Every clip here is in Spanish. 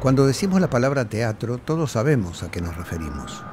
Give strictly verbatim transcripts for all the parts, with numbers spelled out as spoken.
Cuando decimos la palabra teatro, todos sabemos a qué nos referimos.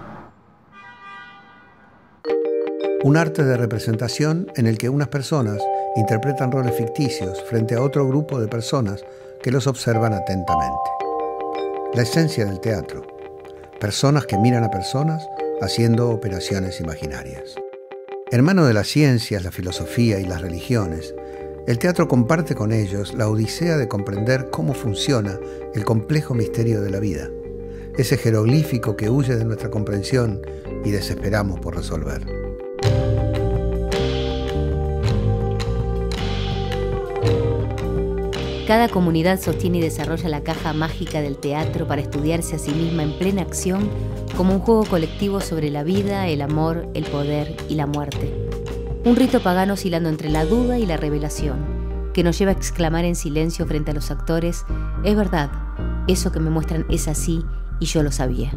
Un arte de representación en el que unas personas interpretan roles ficticios frente a otro grupo de personas que los observan atentamente. La esencia del teatro. Personas que miran a personas haciendo operaciones imaginarias. Hermano de las ciencias, la filosofía y las religiones, el teatro comparte con ellos la odisea de comprender cómo funciona el complejo misterio de la vida, ese jeroglífico que huye de nuestra comprensión y desesperamos por resolver. Cada comunidad sostiene y desarrolla la caja mágica del teatro para estudiarse a sí misma en plena acción como un juego colectivo sobre la vida, el amor, el poder y la muerte. Un rito pagano oscilando entre la duda y la revelación, que nos lleva a exclamar en silencio frente a los actores: es verdad, eso que me muestran es así y yo lo sabía.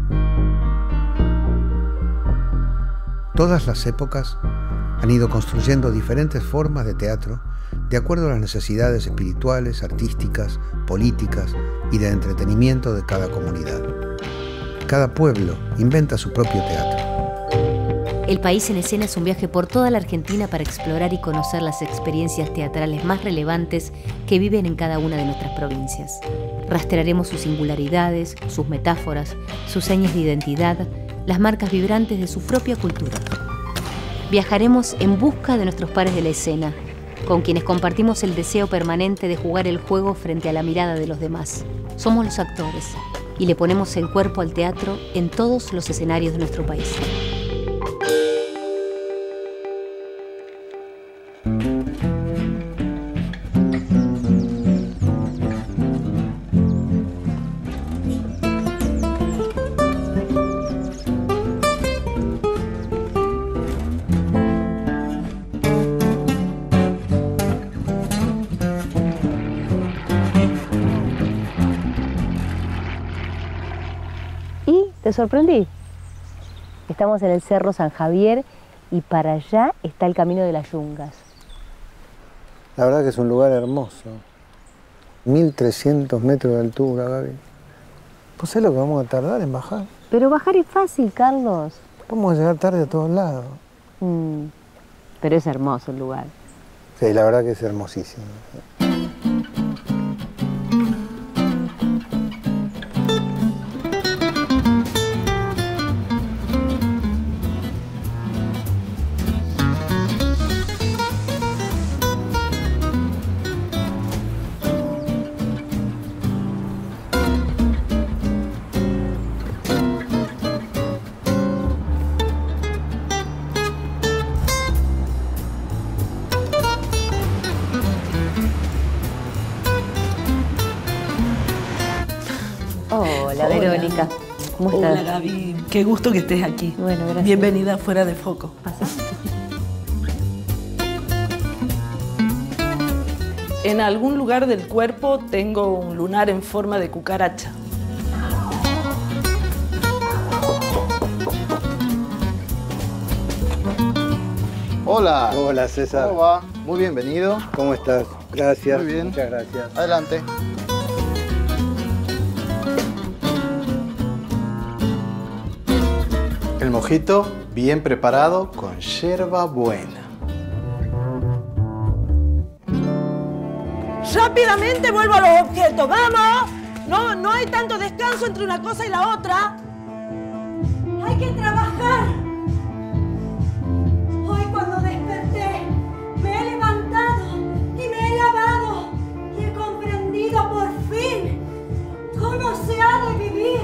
Todas las épocas han ido construyendo diferentes formas de teatro de acuerdo a las necesidades espirituales, artísticas, políticas y de entretenimiento de cada comunidad. Cada pueblo inventa su propio teatro. El País en Escena es un viaje por toda la Argentina para explorar y conocer las experiencias teatrales más relevantes que viven en cada una de nuestras provincias. Rastrearemos sus singularidades, sus metáforas, sus señas de identidad, las marcas vibrantes de su propia cultura. Viajaremos en busca de nuestros pares de la escena, con quienes compartimos el deseo permanente de jugar el juego frente a la mirada de los demás. Somos los actores y le ponemos el cuerpo al teatro en todos los escenarios de nuestro país. ¿Te sorprendí? Estamos en el Cerro San Javier y para allá está el Camino de las Yungas. La verdad que es un lugar hermoso. mil trescientos metros de altura, Gaby. ¿Vos sabés lo que vamos a tardar en bajar? Pero bajar es fácil, Carlos. Vamos a llegar tarde a todos lados. Mm, pero es hermoso el lugar. Sí, la verdad que es hermosísimo. Hola, Verónica. ¿Cómo estás? Hola, Gaby. Qué gusto que estés aquí. Bueno, gracias. Bienvenida a Fuera de Foco. Pasa. En algún lugar del cuerpo tengo un lunar en forma de cucaracha. Hola. Hola, César. ¿Cómo va? Muy bienvenido. ¿Cómo estás? Gracias. Muy bien. Muchas gracias. Adelante. El mojito bien preparado con yerba buena. Rápidamente vuelvo a los objetos. ¡Vamos! No, no hay tanto descanso entre una cosa y la otra. ¡Hay que trabajar! Hoy cuando desperté, me he levantado y me he lavado y he comprendido por fin cómo se ha de vivir.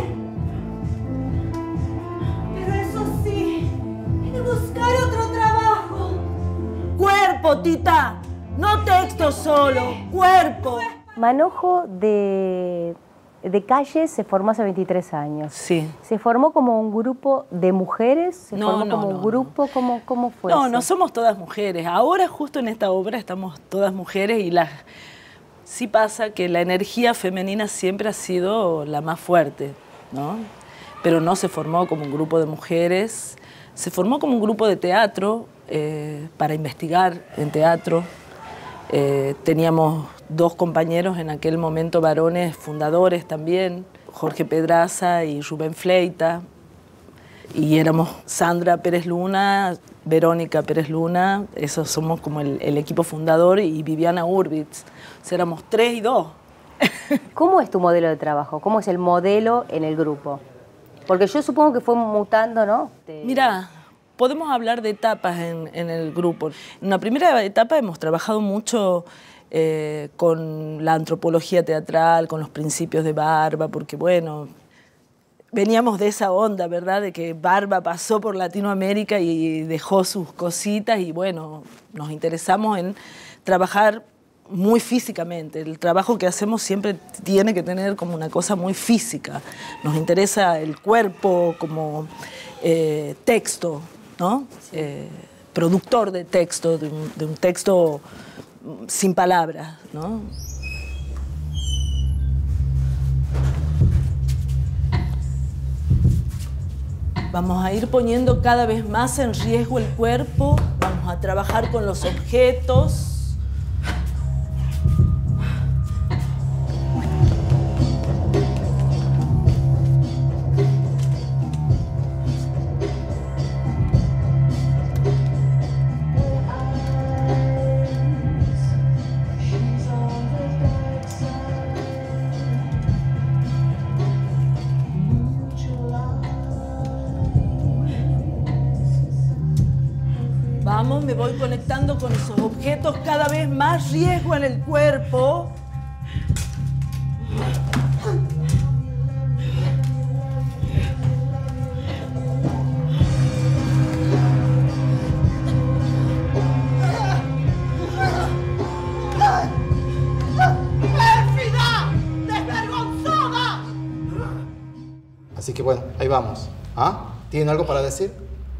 Pero eso sí, he de buscar otro trabajo. Cuerpo, Tita. No texto solo. Cuerpo. Manojo de, de Calle se formó hace veintitrés años. Sí. ¿Se formó como un grupo de mujeres? ¿Se No, formó no, como no, un grupo? ¿Cómo, cómo fue No, eso? no somos todas mujeres. Ahora justo en esta obra estamos todas mujeres y las... sí pasa que la energía femenina siempre ha sido la más fuerte, ¿no? Pero no se formó como un grupo de mujeres, se formó como un grupo de teatro eh, para investigar en teatro. Eh, teníamos dos compañeros en aquel momento, varones fundadores también, Jorge Pedraza y Rubén Fleita. Y éramos Sandra Pérez Luna, Verónica Pérez Luna, esos somos como el, el equipo fundador, y Viviana Urbitz. O sea, éramos tres y dos. ¿Cómo es tu modelo de trabajo? ¿Cómo es el modelo en el grupo? Porque yo supongo que fue mutando, ¿no? Te... Mira, podemos hablar de etapas en, en el grupo. En una primera etapa hemos trabajado mucho eh, con la antropología teatral, con los principios de Barba, porque bueno, veníamos de esa onda, ¿verdad? De que Barba pasó por Latinoamérica y dejó sus cositas, y bueno, nos interesamos en trabajar muy físicamente. El trabajo que hacemos siempre tiene que tener como una cosa muy física. Nos interesa el cuerpo como eh, texto, ¿no? Sí. Eh, productor de texto, de un, de un texto sin palabras, ¿no? Vamos a ir poniendo cada vez más en riesgo el cuerpo, vamos a trabajar con los objetos. Vamos, me voy conectando con esos objetos, cada vez más riesgo en el cuerpo. ¡Pérfida! ¡Desvergonzada! Así que bueno, ahí vamos. ¿Ah? ¿Tienen algo para decir?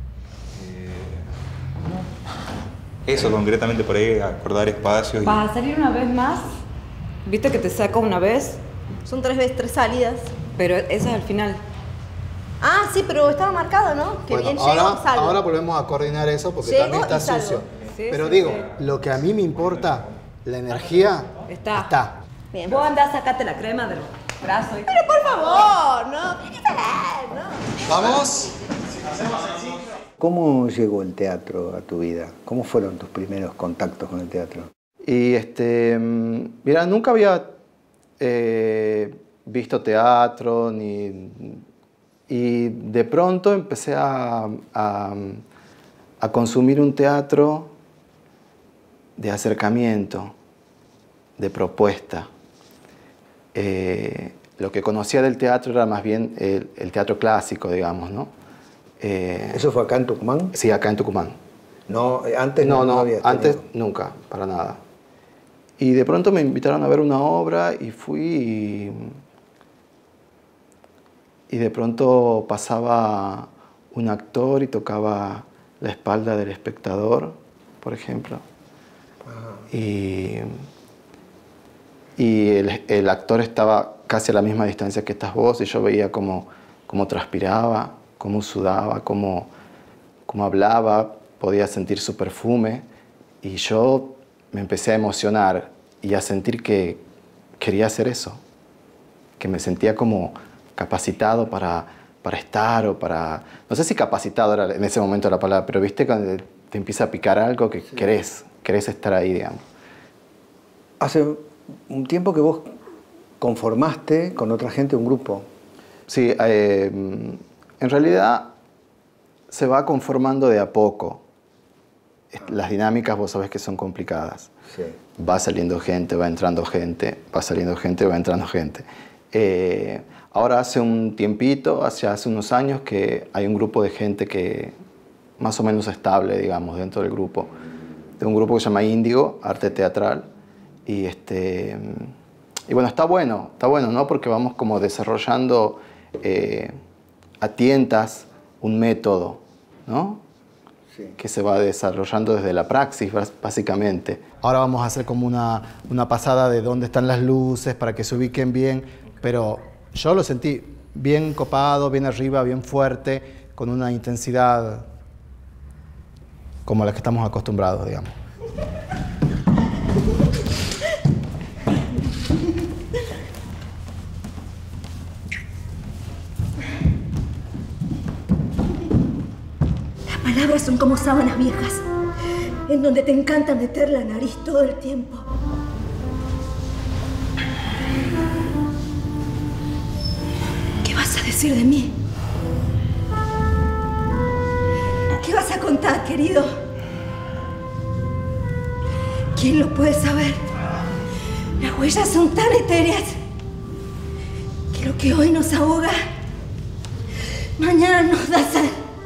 Eso, concretamente por ahí, acordar espacios. Y... ¿Vas a salir una vez más? ¿Viste que te saco una vez? Son tres veces, tres salidas. Pero esa es al final. Ah, sí, pero estaba marcado, ¿no? Que bueno, bien ahora, llego, salgo. ahora volvemos a coordinar eso porque Llego también está y salgo. sucio. Sí, pero sí, digo, sí. lo que a mí me importa, la energía, Está. está. Bien. Vos andás, sacate la crema del brazo. Y... Pero por favor, no, tiene que saber, ¿no? ¿Vamos? ¿Cómo llegó el teatro a tu vida? ¿Cómo fueron tus primeros contactos con el teatro? Y este, mira, nunca había eh, visto teatro, ni, y de pronto empecé a, a, a consumir un teatro de acercamiento, de propuesta. Eh, lo que conocía del teatro era más bien el, el teatro clásico, digamos, ¿no? Eh, ¿Eso fue acá en Tucumán? Sí, acá en Tucumán. No, antes no, no, no, no había antes tenido. nunca, para nada. Y de pronto me invitaron a ver una obra y fui y, y de pronto pasaba un actor y tocaba la espalda del espectador, por ejemplo. Ajá. Y, y el, el actor estaba casi a la misma distancia que estás vos y yo veía cómo, cómo transpiraba, cómo sudaba, cómo, cómo hablaba, podía sentir su perfume y yo me empecé a emocionar y a sentir que quería hacer eso, que me sentía como capacitado para, para estar o para... No sé si capacitado era en ese momento la palabra, pero viste cuando te empieza a picar algo que sí. querés, querés estar ahí, digamos. Hace un tiempo que vos conformaste con otra gente un grupo. Sí, eh, en realidad se va conformando de a poco. Las dinámicas vos sabés que son complicadas. Sí. Va saliendo gente, va entrando gente, va saliendo gente, va entrando gente. Eh, ahora hace un tiempito, hace, hace unos años que hay un grupo de gente que más o menos estable, digamos, dentro del grupo. De un grupo que se llama Índigo, Arte Teatral. Y, este, y bueno, está bueno, está bueno, ¿no? Porque vamos como desarrollando eh, a tientas un método, ¿no? Sí. Que se va desarrollando desde la praxis, básicamente. Ahora vamos a hacer como una, una pasada de dónde están las luces para que se ubiquen bien, pero yo lo sentí bien copado, bien arriba, bien fuerte, con una intensidad como la que estamos acostumbrados, digamos. palabras son como sábanas viejas, en donde te encanta meter la nariz todo el tiempo. ¿Qué vas a decir de mí? ¿Qué vas a contar, querido? ¿Quién lo puede saber? Las huellas son tan etéreas que lo que hoy nos ahoga, mañana nos da sed.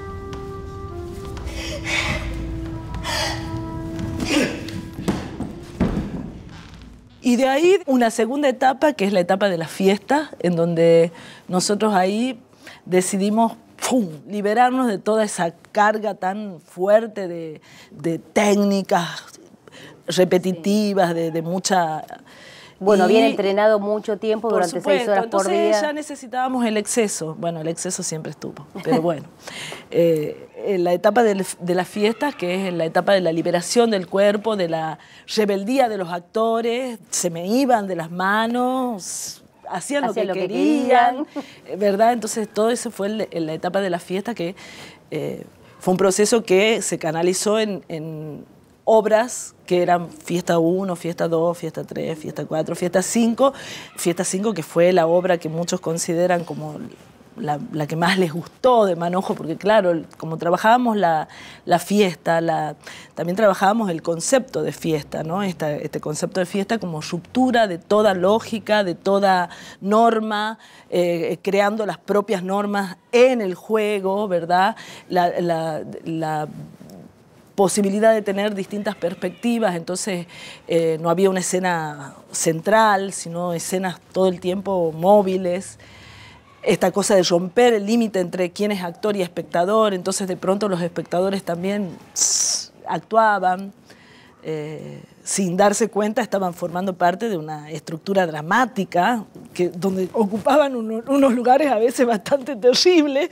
Y de ahí una segunda etapa, que es la etapa de la fiesta, en donde nosotros ahí decidimos ¡pum!, liberarnos de toda esa carga tan fuerte de, de técnicas repetitivas, de, de mucha... Bueno, y, habían entrenado mucho tiempo por durante supuesto, seis horas por día. Entonces ya necesitábamos el exceso. Bueno, el exceso siempre estuvo, pero bueno. eh, en la etapa de, de las fiestas, que es la etapa de la liberación del cuerpo, de la rebeldía de los actores, se me iban de las manos, hacían lo, que, lo que querían, querían, ¿verdad? Entonces todo eso fue el, en la etapa de la fiesta, que eh, fue un proceso que se canalizó en... en obras que eran Fiesta uno, Fiesta dos, Fiesta tres, Fiesta cuatro, Fiesta cinco. Fiesta cinco, que fue la obra que muchos consideran como la, la que más les gustó de Manojo, porque claro, como trabajábamos la, la fiesta, la, también trabajábamos el concepto de fiesta, ¿no? Esta, este concepto de fiesta como ruptura de toda lógica, de toda norma, eh, creando las propias normas en el juego, ¿verdad? La, la, la posibilidad de tener distintas perspectivas, entonces eh, no había una escena central, sino escenas todo el tiempo móviles. Esta cosa de romper el límite entre quién es actor y espectador, entonces de pronto los espectadores también tss, actuaban, eh, sin darse cuenta estaban formando parte de una estructura dramática, que, donde ocupaban uno, unos lugares a veces bastante terribles.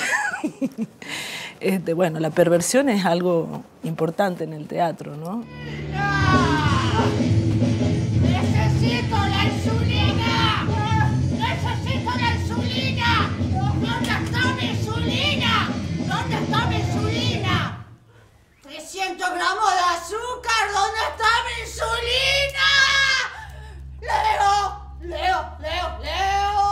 Este, bueno, la perversión es algo importante en el teatro, ¿no? ¡Necesito la insulina! ¡Necesito la insulina! ¿Dónde está mi insulina? ¿Dónde está mi insulina? trescientos gramos de azúcar, ¿dónde está mi insulina? ¡Leo! ¡Leo! ¡Leo! ¡Leo!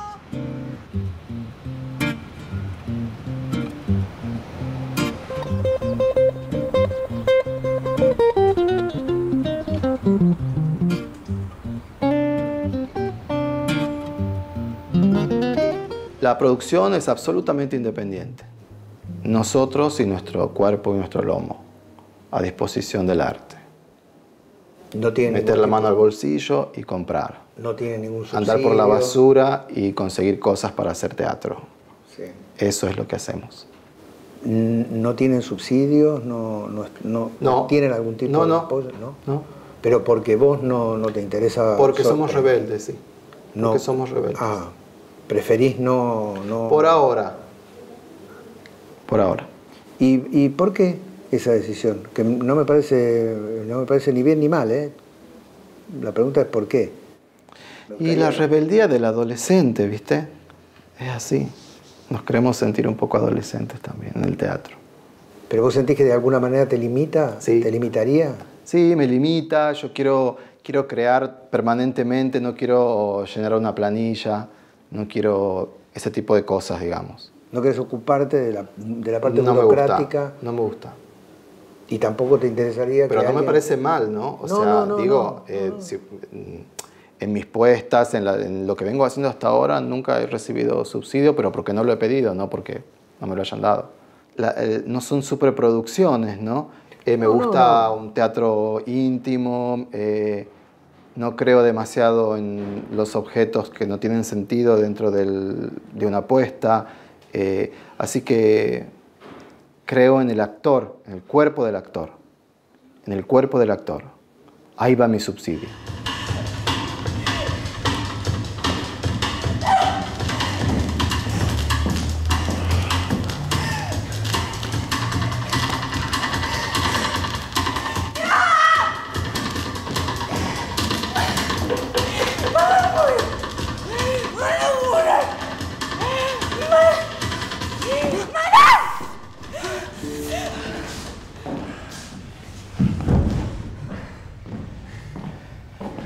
La producción es absolutamente independiente. Nosotros y nuestro cuerpo y nuestro lomo, a disposición del arte. No tiene Meter la mano al bolsillo y comprar. No tiene ningún subsidio. Andar por la basura y conseguir cosas para hacer teatro. Sí. Eso es lo que hacemos. ¿No tienen subsidios? ¿No, no, no, no. tienen algún tipo no, de no. apoyo? No, no. Pero porque vos no, no te interesa... Porque somos rebeldes, sí. No. Porque somos rebeldes. Ah, preferís no... no... Por ahora. Por ahora. ¿Y, ¿Y por qué esa decisión? Que no me parece, no me parece ni bien ni mal, ¿eh? La pregunta es ¿por qué? Y la rebeldía del adolescente, ¿viste? Es así. Nos queremos sentir un poco adolescentes también en el teatro. ¿Pero vos sentís que de alguna manera te limita? Sí. ¿Te limitaría? Sí, me limita. Yo quiero, quiero crear permanentemente, no quiero llenar una planilla, no quiero ese tipo de cosas, digamos. ¿No querés ocuparte de la, de la parte no burocrática? Me gusta, no me gusta. ¿Y tampoco te interesaría Pero que no alguien... me parece mal, ¿no? O no, sea, no, no, digo, no, eh, no. Si, en mis puestas, en, la, en lo que vengo haciendo hasta ahora, nunca he recibido subsidio, pero porque no lo he pedido, no porque no me lo hayan dado. La, eh, no son superproducciones, ¿no? Eh, me no, gusta no, no. un teatro íntimo, eh, no creo demasiado en los objetos que no tienen sentido dentro del, de una puesta, eh, así que creo en el actor, en el cuerpo del actor, en el cuerpo del actor. Ahí va mi subsidio.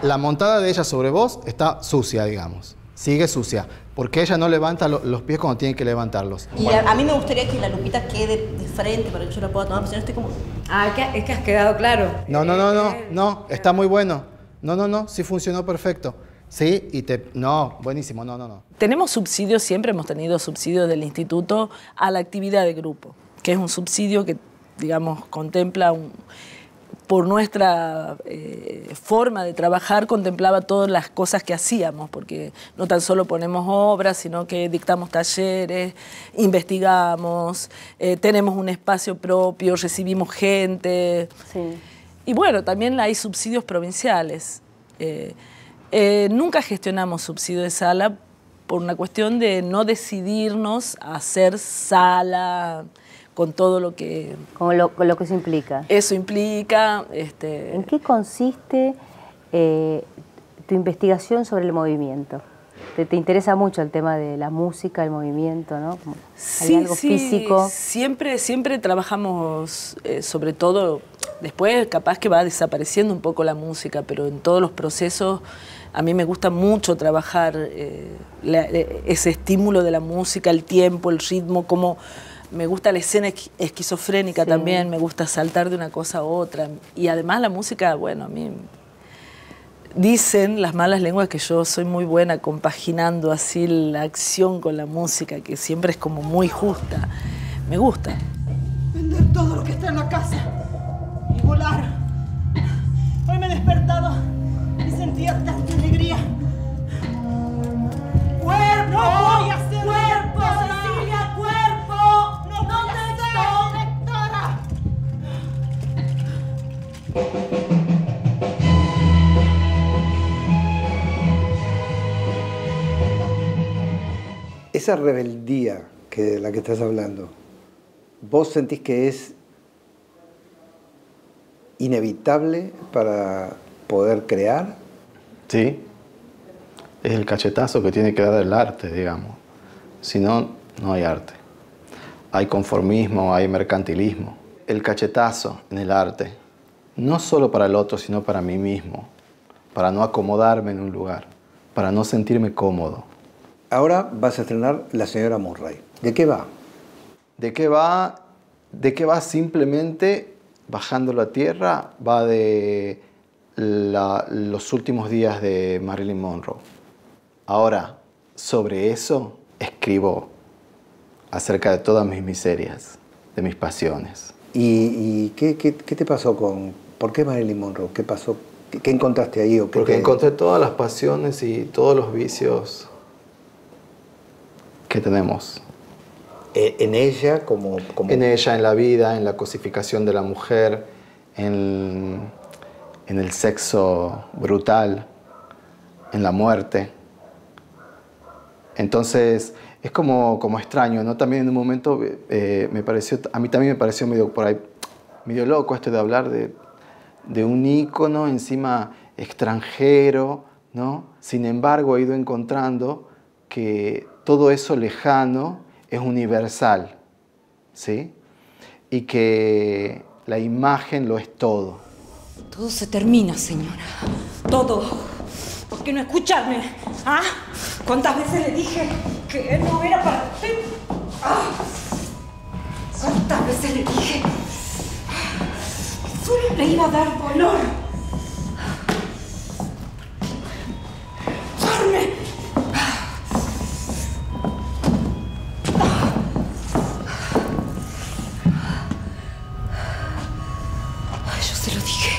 la montada de ella sobre vos está sucia, digamos. Sigue sucia. Porque ella no levanta lo, los pies cuando tiene que levantarlos. Y a, a mí me gustaría que la Lupita quede de frente para que yo la pueda tomar, porque si no estoy como... Ah, es que, es que has quedado claro. No, no, no, no, no, está muy bueno. No, no, no, sí funcionó perfecto. Sí, y te... No, buenísimo, no, no, no. Tenemos subsidios, siempre hemos tenido subsidios del instituto a la actividad de grupo, que es un subsidio que, digamos, contempla un... por nuestra eh, forma de trabajar, contemplaba todas las cosas que hacíamos, porque no tan solo ponemos obras, sino que dictamos talleres, investigamos, eh, tenemos un espacio propio, recibimos gente. Sí. Y bueno, también hay subsidios provinciales. Eh, eh, nunca gestionamos subsidio de sala por una cuestión de no decidirnos a hacer sala con todo lo que... Con lo, con lo que eso implica. Eso implica... Este... ¿En qué consiste eh, tu investigación sobre el movimiento? Te, te interesa mucho el tema de la música, el movimiento, ¿no? Como sí, hay algo sí, físico. Siempre, siempre trabajamos, eh, sobre todo, después capaz que va desapareciendo un poco la música, pero en todos los procesos a mí me gusta mucho trabajar eh, la, ese estímulo de la música, el tiempo, el ritmo, como... Me gusta la escena esquizofrénica sí. también, me gusta saltar de una cosa a otra. Y además la música, bueno, a mí... Dicen las malas lenguas que yo soy muy buena compaginando así la acción con la música, que siempre es como muy justa. Me gusta. Vender todo lo que está en la casa y volar. Hoy me he despertado y sentía tanta alegría. ¡Cuerpo! ¡No voy a hacer cuerpo, Cecilia! ¡Cuerpo! ¡No, no te estoy, lectora! Esa rebeldía que, de la que estás hablando, ¿vos sentís que es inevitable para poder crear? Sí. Es el cachetazo que tiene que dar el arte, digamos. Si no, no hay arte. Hay conformismo, hay mercantilismo. El cachetazo en el arte, no solo para el otro, sino para mí mismo, para no acomodarme en un lugar, para no sentirme cómodo. Ahora vas a estrenar La señora Murray. ¿De qué va? ¿De qué va? ¿De qué va? Simplemente, bajando a tierra, va de la, los últimos días de Marilyn Monroe. Ahora, sobre eso, escribo acerca de todas mis miserias, de mis pasiones. ¿Y, y qué, qué, qué te pasó con... ¿Por qué Marilyn Monroe? ¿Qué pasó? ¿Qué, qué encontraste ahí? ¿O qué Porque te... encontré todas las pasiones y todos los vicios que tenemos. ¿En ella como, como...? En ella, en la vida, en la cosificación de la mujer, en, en el sexo brutal, en la muerte. Entonces, es como, como extraño, ¿no? También en un momento eh, me pareció, a mí también me pareció medio, por ahí, medio loco esto de hablar de, de un ícono encima extranjero, ¿no? Sin embargo, he ido encontrando que todo eso lejano es universal, ¿sí? Y que la imagen lo es todo. Todo se termina, señora. Todo. ¿Por qué no escucharme? ¿Ah? ¿Cuántas veces le dije que él no era para usted? ¿Ah? ¿Cuántas veces le dije? Solo le iba a dar dolor. ¡Darme! Yo se lo dije.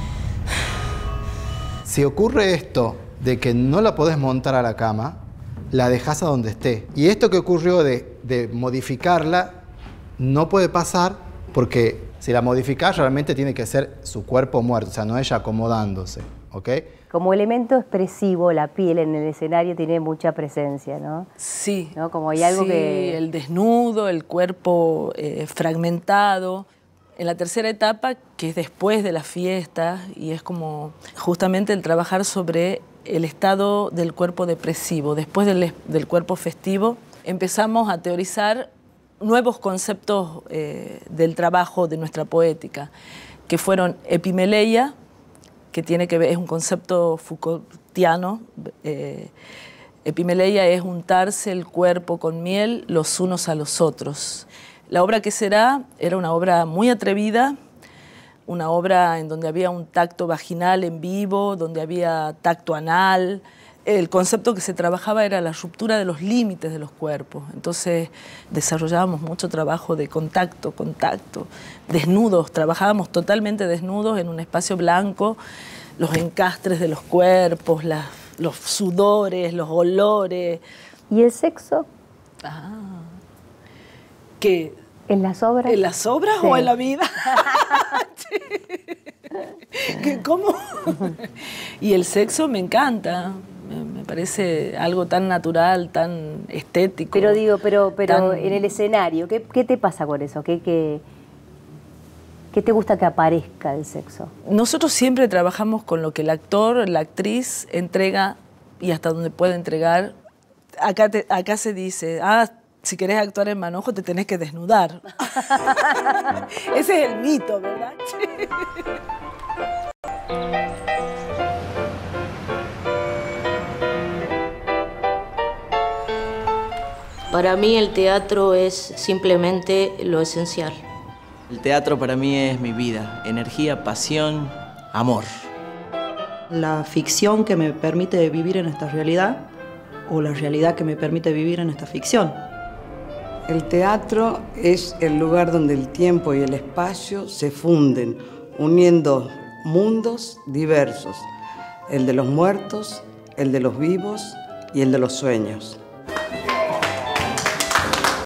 Si ocurre esto de que no la podés montar a la cama, la dejás a donde esté. Y esto que ocurrió de, de modificarla no puede pasar porque si la modificás realmente tiene que ser su cuerpo muerto, o sea, no ella acomodándose, ¿ok? Como elemento expresivo, la piel en el escenario tiene mucha presencia, ¿no? Sí. ¿No? Como hay algo sí, que... el desnudo, el cuerpo eh, fragmentado. En la tercera etapa, que es después de la fiesta, y es como justamente el trabajar sobre el estado del cuerpo depresivo. Después del, del cuerpo festivo, empezamos a teorizar nuevos conceptos eh, del trabajo de nuestra poética, que fueron epimeleia, que tiene que ver, es un concepto Foucaultiano. Eh, epimeleia es untarse el cuerpo con miel los unos a los otros. La obra ¿Qué será? Era una obra muy atrevida, una obra en donde había un tacto vaginal en vivo, donde había tacto anal. El concepto que se trabajaba era la ruptura de los límites de los cuerpos. Entonces desarrollábamos mucho trabajo de contacto, contacto, desnudos, trabajábamos totalmente desnudos en un espacio blanco, los encastres de los cuerpos, las, los sudores, los olores. ¿Y el sexo? Ah. ¿Qué? ¿En las obras? ¿En las obras sí. o en la vida? ¿Qué, ¿Cómo? Y el sexo me encanta. Me parece algo tan natural, tan estético. Pero digo, pero, pero tan... en el escenario, ¿qué, qué te pasa con eso? ¿Qué, qué, ¿Qué te gusta que aparezca del sexo? Nosotros siempre trabajamos con lo que el actor, la actriz entrega y hasta donde puede entregar. Acá, te, acá se dice, ah, si querés actuar en manojo te tenés que desnudar. Ese es el mito, ¿verdad? Para mí el teatro es simplemente lo esencial. El teatro para mí es mi vida, energía, pasión, amor. La ficción que me permite vivir en esta realidad o la realidad que me permite vivir en esta ficción. El teatro es el lugar donde el tiempo y el espacio se funden, uniendo mundos diversos, el de los muertos, el de los vivos y el de los sueños.